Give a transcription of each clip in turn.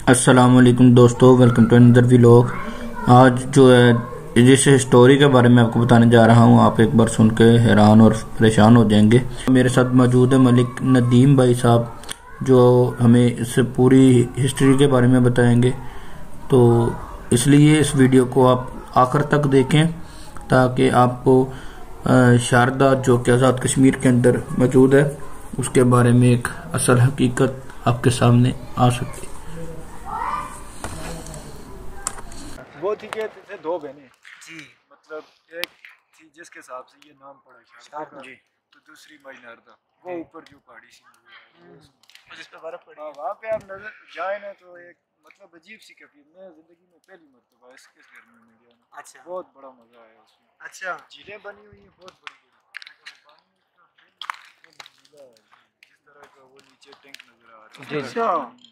अस्सलामुअलैकुम दोस्तों, welcome to another vlog. आज जो है जिस स्टोरी के बारे में आपको बताने जा रहा हूँ, आप एक बार सुन के हैरान और परेशान हो जाएंगे। मेरे साथ मौजूद है मलिक नदीम भाई साहब, जो हमें इस पूरी हिस्ट्री के बारे में बताएंगे। तो इसलिए इस वीडियो को आप आखिर तक देखें ताकि आपको शारदा जो कि आज़ाद कश्मीर के अंदर मौजूद है उसके बारे में एक असल हकीकत आपके सामने आ सके। वो थी कि थे दो बहनें जी, मतलब एक थी जिसके हिसाब से ये नाम पड़ा शारदा जी, तो दूसरी माइनारदा। वो ऊपर जो पहाड़ी सी जिस पे बर्फ पड़ी। वहाँ पे आप नजर जाए ना तो एक मतलब अजीब सी कैफियत। मैं जिंदगी में पहली मरतबा इस गर्मी में गया ना, अच्छा बहुत बड़ा मजा आया उसमें। अच्छा झीलें बनी हुई हैं बहुत बड़ी बड़ी, जिस तरह का वो नीचे टैंक नजर आ रहा है। अच्छा,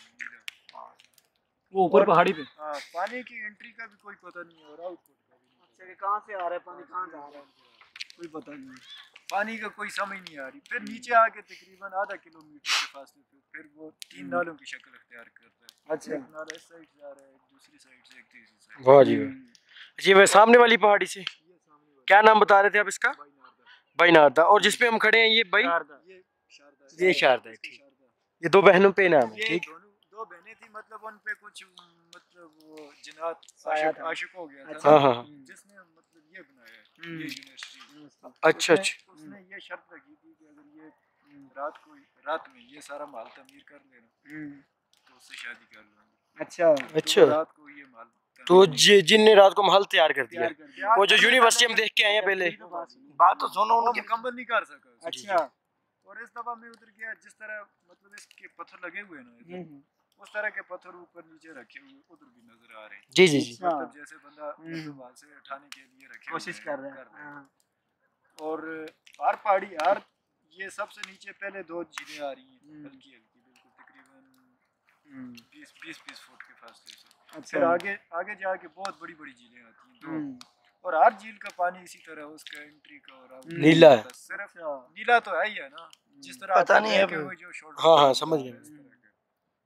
वो ऊपर पहाड़ी पे। हाँ, पानी की एंट्री का भी कोई पता नहीं है और आउटपुट का भी नहीं। अच्छा, कि कहाँ से आ रहा है पानी, कहाँ जा रहा है, कोई पता नहीं, पानी का कोई समझ नहीं आ रही। फिर नीचे आके तकरीबन आधा किलोमीटर के फासले पे फिर वो तीन नालों की शक्ल अख्तियार करता है। अच्छा। एक नाला इस साइड से आ रहा है, एक दूसरी साइड से, एक तीसरी साइड। वाह जी वाह। जी, वह सामने वाली पहाड़ी से ये सामने वाली क्या नाम बता रहे थे आप इसका? बाईनारदा। बाईनारदा। और जिसपे हम खड़े हैं ये बाई, ये शारदा है। ये शारदा है। इसकी ठीक, शारदा। ये दो बहनों पे नाम है। ये ठीक, दो बहनें थी, मतलब उन पे कुछ मतलब वो जिन्नात आया था। आशिक हो गया था हाँ ना, हाँ हाँ। जिसने मतलब ये बनाया है ये यूनिवर्सिटी। अच्छा अच्छा। उसने ये शर्त रखी थी कि अगर ये रात में ये सारा माल तमीर कर लेना तो उससे शादी कर लूंगी। अच्छा तो अच्छा। रात को ये माल तो जिनने रात को महल तैयार कर दिया, तैयार वो जो यूनिवर्सिटी हम देख के आए हैं पहले। बात तो सुनो वो उनके। मुकम्मल नहीं कर सका। अच्छा। और इस दफा मैं उधर गया, जिस तरह मतलब इसके पत्थर लगे हुए ना इधर, उस तरह के पत्थर ऊपर नीचे रखे हुए उधर भी नजर आ रहे हैं। जी जी जी। मतलब जैसे बंदा मतलब वहां से उठाने के लिए रखे कोशिश हुए कर रहे हैं। हैं। और हर पहाड़ी हर ये सबसे नीचे पहले दो झीलें आ रही हैं हल्की हल्की, बिल्कुल तकरीबन 20 फुट के फासले से। अच्छा। फिर आगे आगे जाके बहुत बड़ी बड़ी झीलें आती हैं दो, और हर झील का पानी इसी तरह उसका एंट्री का और नीला है। सिर्फ नीला तो है ही है ना, जिस तरह पता आपने नहीं है देखे अब। हुए जो शोल्डर हाँ हाँ, समझ गया। इस तरह का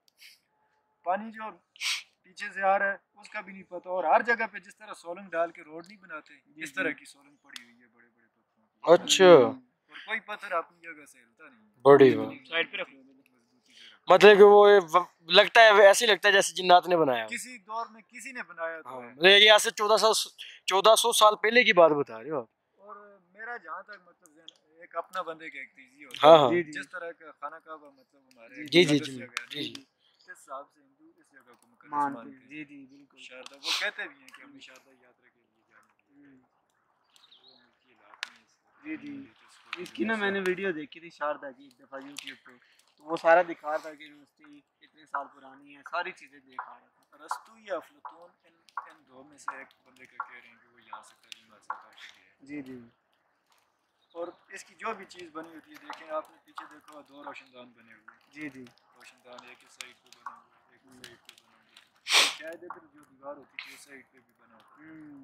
पानी जो पीछे से आ रहा है उसका भी नहीं पता। और हर जगह पे जिस तरह सोलंग डाल के रोड नहीं बनाते, इस तरह की सोलंग पड़ी हुई है बड़े बड़े पत्थरों की। अच्छा, और कोई पत्थर अपनी जगह से हिलता नहीं। बड़ी बात। साइड पे रखो। मजबूती से रखो। मतलब कि वो लगता है, ऐसे ही लगता है जैसे जिन्नात ने बनाया हो। किसी दौर में किसी ने बनाया तो हाँ, है। मतलब ये आज से 1400 साल पहले की बात बता रहे हो आप। और मेरा जहाँ तक मतलब एक अपना बंदे का एक तेजी होता हाँ है। हाँ। जिस तरह का खाना काबा मतलब हमारे जी जी मुकद्दस जी जगह है, जी जी। इस हिसाब से हिंदू इस जगह को मुकद्दस मानते मानते हैं। हैं। जी जी बिल्कुल। शारदा वो कहते भी हैं कि हमें शारदा यात्रा के लिए जाना है। वो उनकी इलाके में जी जी। इसको इसकी ना मैंने वीडियो देखी थी शारदा की एक दफ़ा यूट्यूब पे, तो वो सारा दिखा रहा था कि यूनिवर्सिटी इतने साल पुरानी है, सारी चीज़ें दिखा रहा था। अरस्तु या अफलातून इन दो में से एक बंदे का कह रहे हैं कि वो यहाँ से तालीम हासिल करके गए। जी जी। और इसकी जो भी चीज़ बनी होती है, देखें आपने पीछे देखो दो रोशनदान बने हुए हैं। जी जी। रोशनदान एक इस साइड पे बना हुआ है, एक इस साइड पे बना हुआ है। शायद इधर जो दीवार होती थी उस साइड पे भी बना होता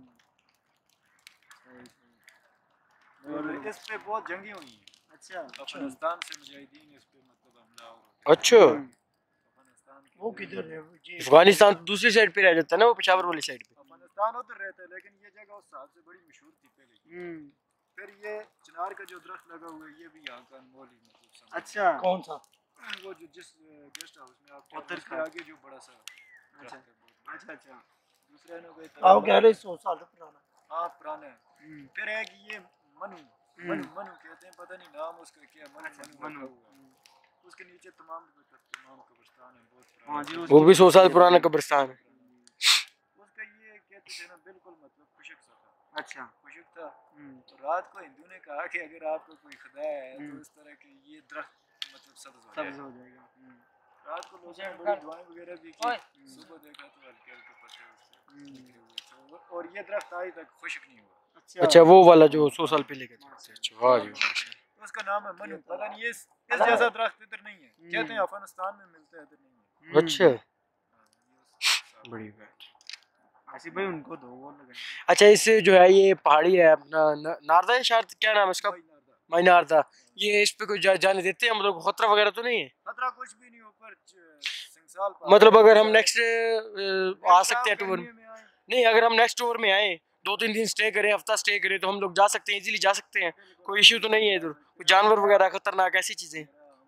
सही सही। है। और इस पे बहुत जंगे हुई हैं। अच्छा। अफगानिस्तान से मुजाहिदीन इस पे मतलब हमला हो। अच्छा, अफगानिस्तान के वो किधर है जी? अफगानिस्तान तो दूसरी साइड पे रह जाता है ना, वो पेशावर वाली साइड पे। अफगानिस्तान उधर रहता है, लेकिन ये जगह उस हिसाब से बड़ी मशहूर थी पहले। फिर ये चिनार का जो दरख्त लगा हुआ है ये भी यहाँ का अनमोल ही मतलब समझ। अच्छा। कौन सा? वो जो जिस गेस्ट हाउस में आप उधर उसके का? आगे जो बड़ा सा अच्छा दरख्त है, बहुत अच्छा अच्छा। दूसरे ने कोई आप कह रहे 100 साल पुराना। हाँ पुराना है। फिर है कि ये मनु मनु मनु कहते हैं, पता नहीं नाम उसका क्या है। मनु मनु रखा हुआ है। उसके नीचे तमाम कब्रिस्तान है बहुत पुराना। हाँ जी, वो भी 100 साल पुराना कब्रिस्तान है। उसका ये कहते थे ना बिल्कुल मतलब खुशक सा था। अच्छा। खुशक था। तो रात को हिंदू ने कहा कि अगर आपको कोई खुदा है तो इस तरह के ये दरख्त मतलब सब्ज हो जाएगा। रात को लोगों ने बड़ी दुआएं वगैरह भी की। सुबह देखा तो हल्के हल्के पत्ते उससे निकले हुए थे, और ये दरख्त आज तक खुशक नहीं हुआ। अच्छा, वो वाला जो 100 साल पहले का था। अच्छा, वाह जी वाह। तो उसका नाम है मनु। पता नहीं इस जैसा दरख्त इधर नहीं है, कहते हैं अफगानिस्तान में मिलता है, इधर नहीं है। अच्छा, हाँ, बड़ी बात। आसिफ भाई उनको दो वो लगे। अच्छा, इससे जो है ये पहाड़ी है अपना नारदा है शायद, क्या नाम है इसका? माइनारदा। ये इस पे कोई जाने देते हैं, मतलब खतरा वगैरह तो नहीं है? खतरा कुछ भी नहीं, ऊपर मतलब अगर हम नेक्स्ट आ सकते हैं टूर, नहीं अगर हम नेक्स्ट टूर में आए 2-3 दिन स्टे करें, हफ्ता स्टे करें, तो हम लोग जा सकते हैं, इजीली जा सकते हैं, कोई इश्यू तो नहीं है इधर, जानवर वगैरह खतरनाक ऐसी चीजें।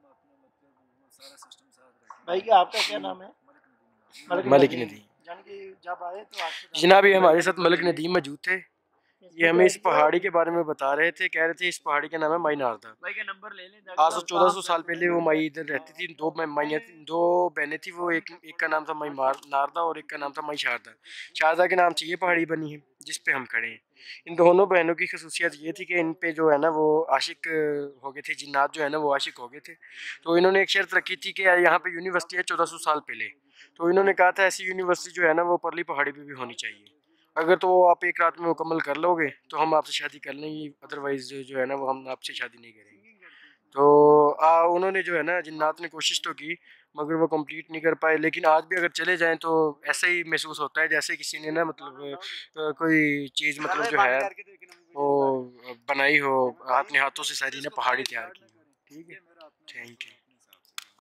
भाई क्या आपका क्या नाम है? मलिक नदीम। जब आए तो जनाब ये हमारे साथ मलिक नदीम मौजूद थे, ये हमें इस पहाड़ी के बारे में बता रहे थे, कह रहे थे इस पहाड़ी का नाम है माई नारदा। भाई का नंबर ले लें। आज से 1400 साल पहले वो माई इधर रहती थी, दो बहनें थी, वो एक का नाम था माई नारदा और एक का नाम था माई शारदा। शारदा के नाम से ये पहाड़ी बनी है जिस पे हम खड़े हैं। इन दोनों बहनों की खसूसियत ये थी कि इन पे जो है ना वो आशिक हो गए थे, जिन्नात जो है ना वो आशिक हो गए थे। तो इन्होंने एक शर्त रखी थी कि यहाँ पे यूनिवर्सिटी है 1400 साल पहले, तो इन्होंने कहा था ऐसी यूनिवर्सिटी जो है ना वो परली पहाड़ी पे भी होनी चाहिए, अगर तो आप एक रात में मुकम्मल कर लोगे तो हम आपसे शादी कर लेंगे, अदरवाइज जो है ना वो हम आपसे शादी नहीं करेंगे। तो उन्होंने जो है ना जिन्नात ने कोशिश तो की मगर वो कंप्लीट नहीं कर पाए। लेकिन आज भी अगर चले जाएं तो ऐसा ही महसूस होता है जैसे किसी ने ना मतलब कोई चीज़ मतलब जो है वो बनाई हो, अपने हाथों से सारी ना पहाड़ी तैयार की। ठीक है, थैंक यू।